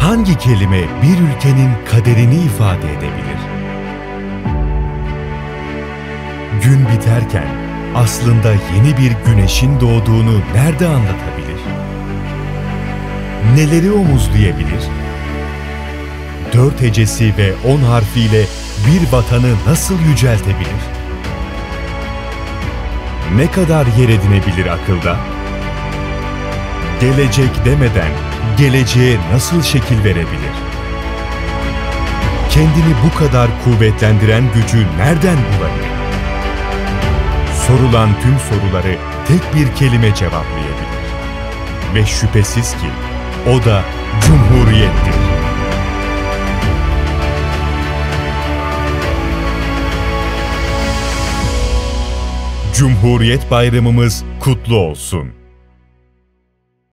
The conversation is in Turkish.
hangi kelime bir ülkenin kaderini ifade edebilir? Gün biterken aslında yeni bir güneşin doğduğunu nerede anlatabilir? Neleri omuzlayabilir? 4 hecesi ve 10 harfiyle bir vatanı nasıl yüceltebilir? Ne kadar yer edinebilir akılda? Gelecek demeden geleceğe nasıl şekil verebilir? Kendini bu kadar kuvvetlendiren gücü nereden bulabilir? Sorulan tüm soruları tek bir kelime cevaplayabilir. Ve şüphesiz ki o da Cumhuriyet'tir. Cumhuriyet Bayramımız kutlu olsun.